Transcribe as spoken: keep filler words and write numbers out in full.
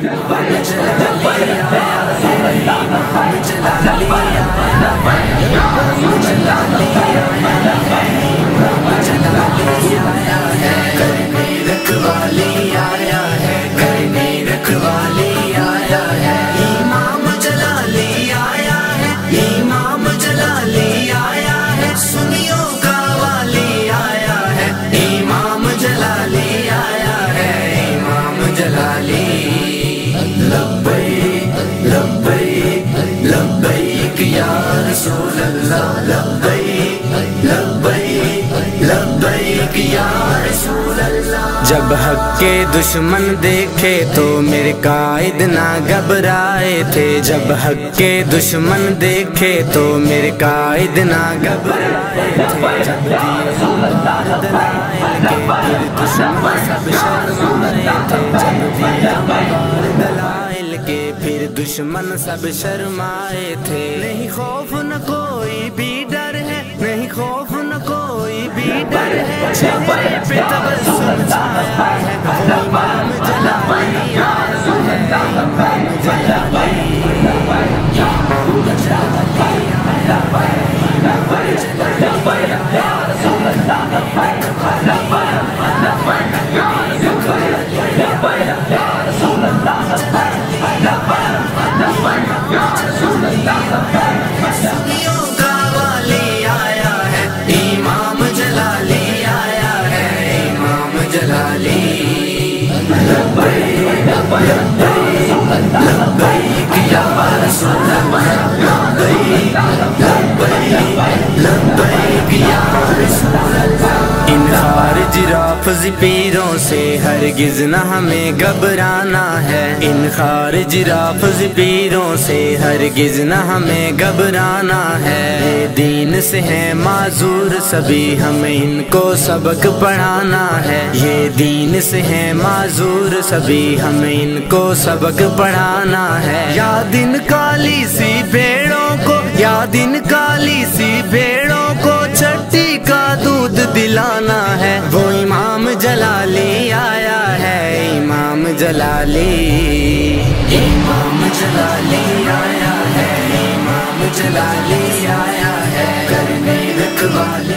لبیک یا رسول اللہ لبیک لبیک لبیک یا رسول اللہ۔ جب حق کے دشمن دیکھے تو میرے قائد نہ گھبرائے تھے، جب حق کے دشمن دیکھے تو میرے قائد نہ گھبرائے تھے، جب دیے دلائل کے پھر دشمن سب شرمائے تھے، نہیں خوف نہ کوئی بھی ڈر ہے، نہیں خوف نہ کوئی بھی ڈر ہے، چہرے پہ تبسم چھایا ہے، وہ امام جلالی آیا ہے، امام جلالی ان خارج رافض پیروں سے ہرگز نہ ہمیں گھبرانا ہے، ان خارج رافض پیروں سے ہرگز نہ ہمیں گھبرانا ہے، یہ دین سے ہیں معذور سبھی ہمیں ان کو سبق پڑھانا ہے، یہ دین سے ہیں معذور سبھی ہمیں ان کو سبق پڑھانا ہے، یا دن کالی سی بھیڑوں کو، یا دن کالی سی بھیڑوں کو چھٹی کا دودھ دلانا ہے، وہ امام جلالی آیا ہے، امام جلالی امام جلالی آیا ہے، امام جلالی آیا ہے، کرنے رکھوالی